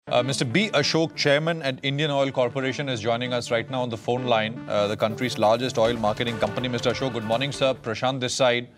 Mr. B. Ashok, Chairman at Indian Oil Corporation, is joining us right now on the phone line, the country's largest oil marketing company. Mr. Ashok, good morning, sir. Prashant this side.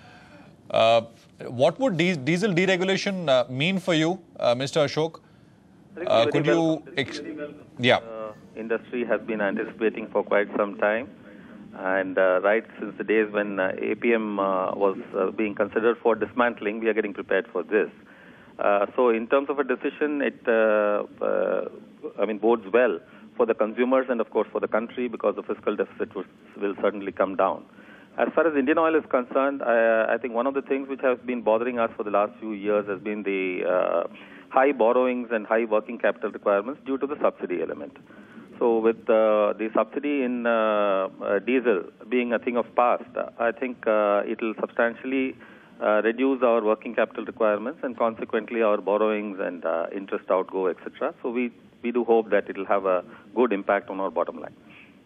What would diesel deregulation mean for you, Mr. Ashok? Could you... Industry has been anticipating for quite some time. And right since the days when APM was being considered for dismantling, we are getting prepared for this. So in terms of a decision, it bodes well for the consumers and, of course, for the country, because the fiscal deficit will certainly come down. As far as Indian Oil is concerned, I think one of the things which has been bothering us for the last few years has been the high borrowings and high working capital requirements due to the subsidy element. So with the subsidy in diesel being a thing of past, I think it will substantially reduce our working capital requirements and consequently our borrowings and interest outgo, etc. So we do hope that it will have a good impact on our bottom line.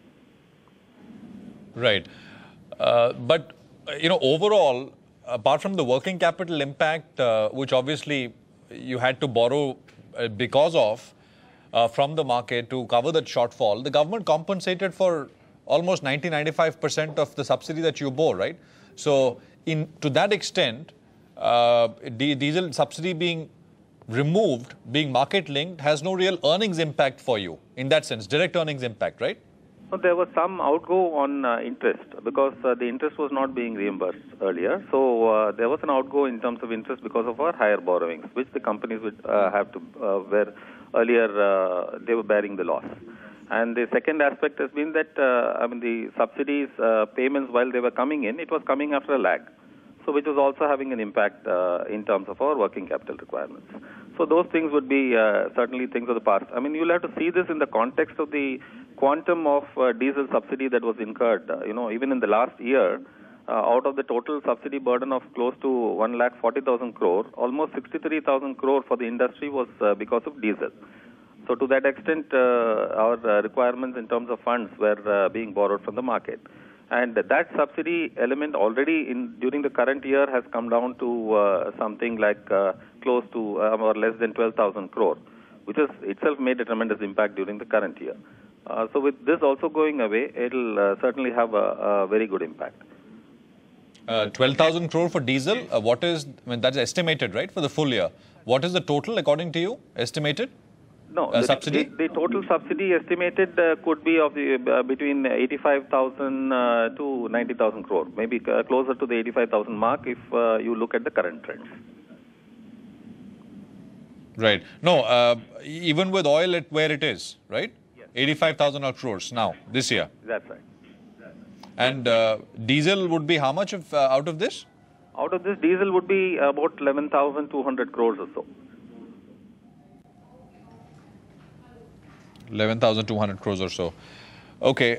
Right. But, overall, apart from the working capital impact, which obviously you had to borrow because of from the market to cover that shortfall, the government compensated for almost 90-95% of the subsidy that you bore, right? So, to that extent, diesel subsidy being removed, being market-linked, has no real earnings impact for you, in that sense, direct earnings impact, right? So there was some outgo on interest, because the interest was not being reimbursed earlier. So there was an outgo in terms of interest because of our higher borrowings, which the companies would have to, where earlier they were bearing the loss. And the second aspect has been that, the subsidies payments, while they were coming in, it was coming after a lag. So which was also having an impact in terms of our working capital requirements. So those things would be certainly things of the past. You'll have to see this in the context of the quantum of diesel subsidy that was incurred. Even in the last year, out of the total subsidy burden of close to 1,40,000 crore, almost 63,000 crore for the industry was because of diesel. So to that extent, our requirements in terms of funds were being borrowed from the market. And that subsidy element already during the current year has come down to something like close to or less than 12,000 crore, which has itself made a tremendous impact during the current year. So with this also going away, it will certainly have a very good impact. 12,000 crore for diesel, what is, that's estimated, right, for the full year. What is the total, according to you, estimated? No, subsidy? The total subsidy estimated could be of the between 85,000 to 90,000 crore, maybe closer to the 85,000 mark if you look at the current trends. Right. No, even with oil where it is, right? Yes. 85,000 crores now, this year. That's right. And diesel would be how much out of this? Out of this, diesel would be about 11,200 crores or so. 11,200 crores or so. Okay.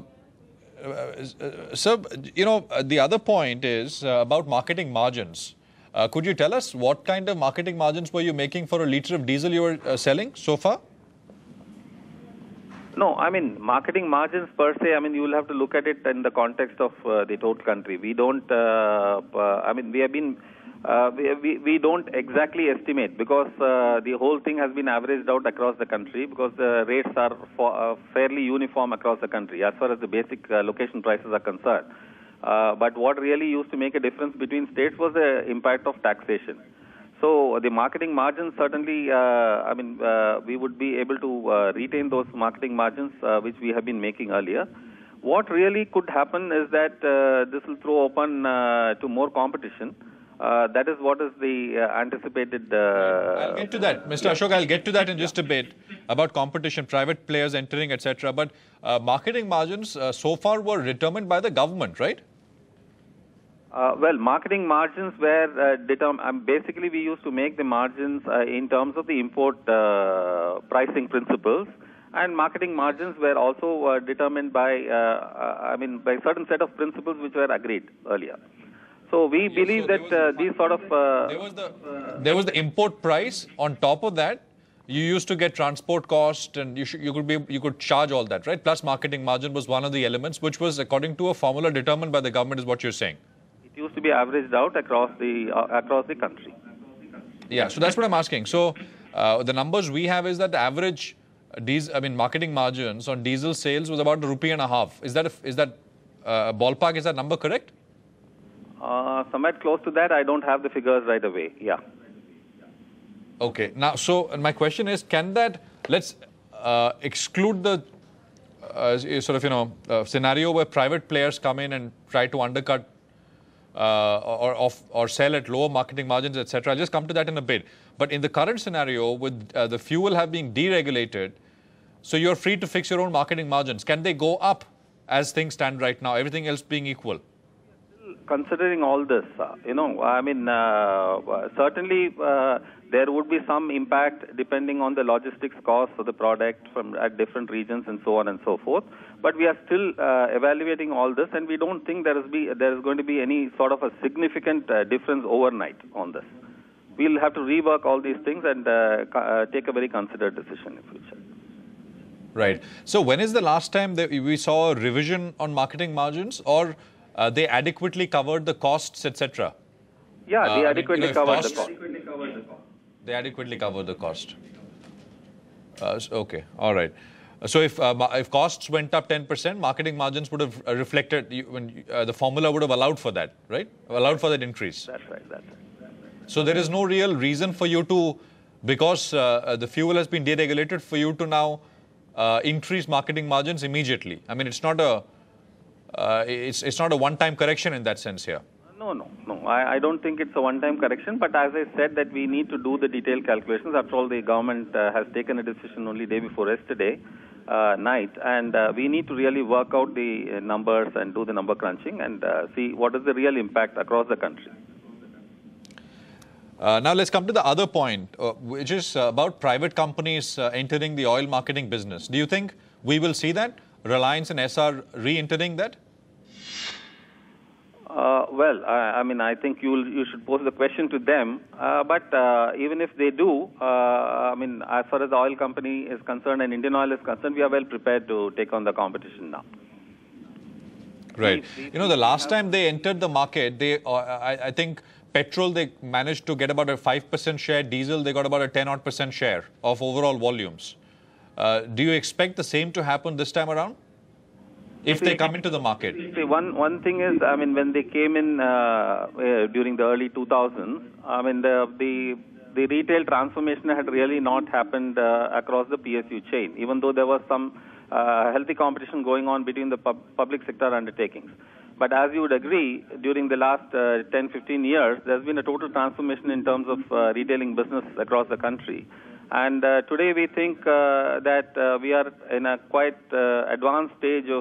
Sir, the other point is about marketing margins. Could you tell us what kind of marketing margins were you making for a litre of diesel you were selling so far? No, marketing margins per se, you will have to look at it in the context of the total country. We don't, we don't exactly estimate, because the whole thing has been averaged out across the country, because the rates are fairly uniform across the country as far as the basic location prices are concerned. But what really used to make a difference between states was the impact of taxation. So the marketing margins certainly, we would be able to retain those marketing margins which we have been making earlier. What really could happen is that this will throw open to more competition. That is what is the anticipated... I'll get to that. Mr. Ashok, I'll get to that in just a bit, about competition, private players entering, etc. But marketing margins so far were determined by the government, right? Marketing margins were determined. Basically, we used to make the margins in terms of the import pricing principles, and marketing margins were also determined by, by certain set of principles which were agreed earlier. So we believe that these sort of... There was the import price. On top of that, you used to get transport cost, and you could charge all that, right? Plus marketing margin was one of the elements, which was according to a formula determined by the government, is what you're saying. It used to be averaged out across the country. Yeah, so that's what I'm asking. So The numbers we have is that the average marketing margins on diesel sales was about ₹1.50. Is that ballpark? Is that number correct? Somewhere close to that. I don't have the figures right away. Yeah. Okay. Now, so my question is, can that, let's exclude the scenario where private players come in and try to undercut or sell at lower marketing margins, etc. I'll just come to that in a bit. But in the current scenario, with the fuel have been deregulated, so you're free to fix your own marketing margins. Can they go up as things stand right now, everything else being equal? Considering all this, certainly there would be some impact depending on the logistics costs of the product at different regions and so on and so forth. But we are still evaluating all this, and we don't think there is going to be any sort of a significant difference overnight on this. We'll have to rework all these things and take a very considered decision in future. Right. So when is the last time that we saw a revision on marketing margins, or they adequately covered the costs, etc.? Yeah, they adequately covered the cost. They adequately covered the cost. Okay, all right. So if costs went up 10%, marketing margins would have reflected, the formula would have allowed for that, right? Allowed for that increase. That's right. So there is no real reason for you to, because the fuel has been deregulated, for you to now increase marketing margins immediately. I mean, it's not a one-time correction in that sense here. No. I don't think it's a one-time correction. But as I said, that we need to do the detailed calculations. After all, the government has taken a decision only day before yesterday night, and we need to really work out the numbers and do the number crunching and see what is the real impact across the country. Now let's come to the other point, which is about private companies entering the oil marketing business. Do you think we will see that? Reliance and SR re-entering that? I think you should pose the question to them. But even if they do, as far as the oil company is concerned and Indian Oil is concerned, we are well prepared to take on the competition now. Right. The last time they entered the market, I think petrol, they managed to get about a 5% share. Diesel, they got about a 10% share of overall volumes. Do you expect the same to happen this time around, if they come into the market? See, one thing is, when they came in during the early 2000s, the retail transformation had really not happened across the PSU chain, even though there was some healthy competition going on between the public sector undertakings. But as you would agree, during the last 10-15 years, there's been a total transformation in terms of retailing business across the country. And today we think that we are in a quite advanced stage of,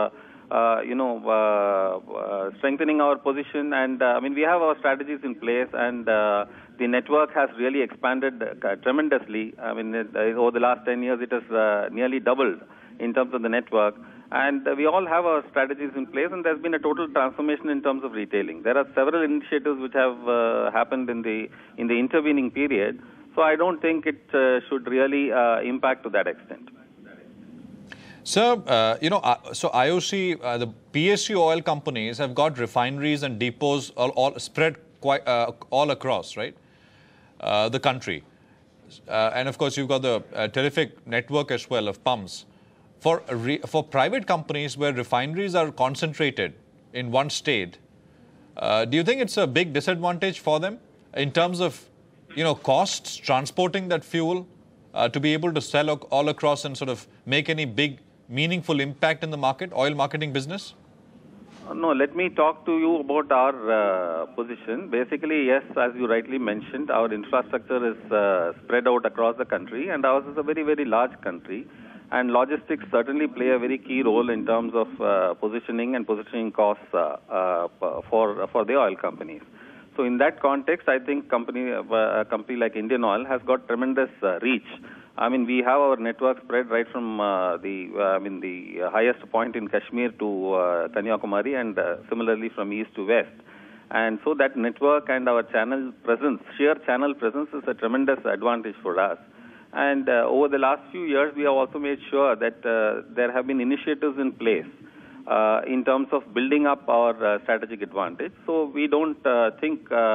strengthening our position. And we have our strategies in place, and the network has really expanded tremendously. Over the last 10 years, it has nearly doubled in terms of the network. And we all have our strategies in place, and there's been a total transformation in terms of retailing. There are several initiatives which have happened in the intervening period. So I don't think it should really impact to that extent. Sir, so IOC, the PSU oil companies have got refineries and depots all spread quite all across, right, the country. And of course, you've got the terrific network as well of pumps. For private companies where refineries are concentrated in one state, do you think it's a big disadvantage for them in terms of costs, transporting that fuel to be able to sell all across and sort of make any big, meaningful impact in the market, oil marketing business? No, let me talk to you about our position. Basically, yes, as you rightly mentioned, our infrastructure is spread out across the country, and ours is a very, very large country. And logistics certainly play a very key role in terms of positioning costs for the oil companies. So in that context, I think a company like Indian Oil has got tremendous reach. We have our network spread right from the highest point in Kashmir to Kanyakumari, and similarly from east to west. And so that network and our sheer channel presence is a tremendous advantage for us. And over the last few years, we have also made sure that there have been initiatives in place in terms of building up our strategic advantage. So we don't think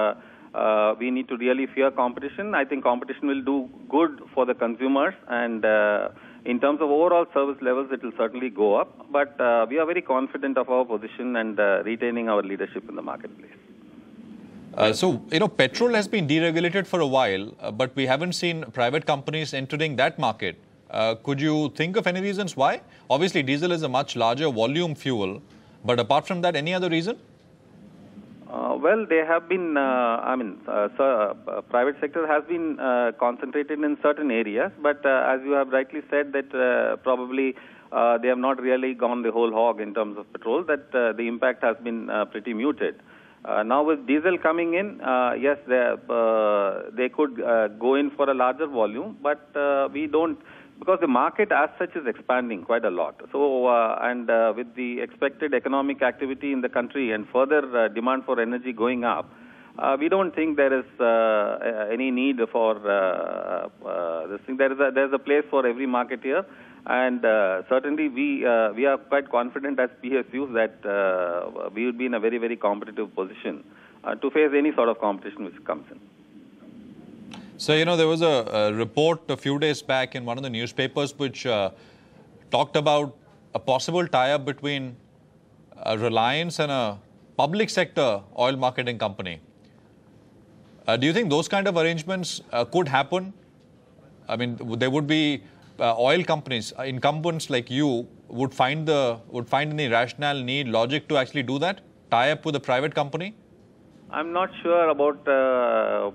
we need to really fear competition. I think competition will do good for the consumers, and in terms of overall service levels, it will certainly go up. But we are very confident of our position and retaining our leadership in the marketplace. So, petrol has been deregulated for a while, but we haven't seen private companies entering that market. Could you think of any reasons why? Obviously, diesel is a much larger volume fuel, but apart from that, any other reason? Well, they have been, private sector has been concentrated in certain areas, but as you have rightly said, that probably they have not really gone the whole hog in terms of petrol, that the impact has been pretty muted. Now with diesel coming in, yes, they could go in for a larger volume, but we don't, because the market as such is expanding quite a lot. So, with the expected economic activity in the country and further demand for energy going up, we don't think there is any need for this thing. There's a place for every market here, and certainly we are quite confident as PSUs that we would be in a very, very competitive position to face any sort of competition which comes in. So, there was a report a few days back in one of the newspapers which talked about a possible tie-up between Reliance and a public sector oil marketing company. Do you think those kind of arrangements could happen? I mean, there would be oil companies, incumbents like you, would find any rationale, need, logic to actually do that? Tie up with a private company? I'm not sure about the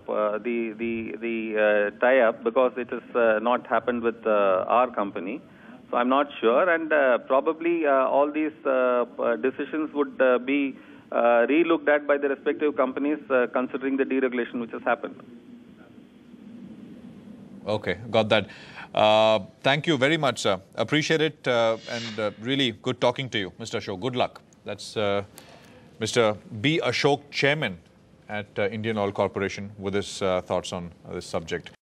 tie-up because it has not happened with our company. So I'm not sure, and probably all these decisions would be re-looked at by the respective companies considering the deregulation which has happened. Okay, got that. Thank you very much, sir. Appreciate it, and really good talking to you, Mr. Ashok. Good luck. That's Mr. B. Ashok, Chairman at Indian Oil Corporation, with his thoughts on this subject.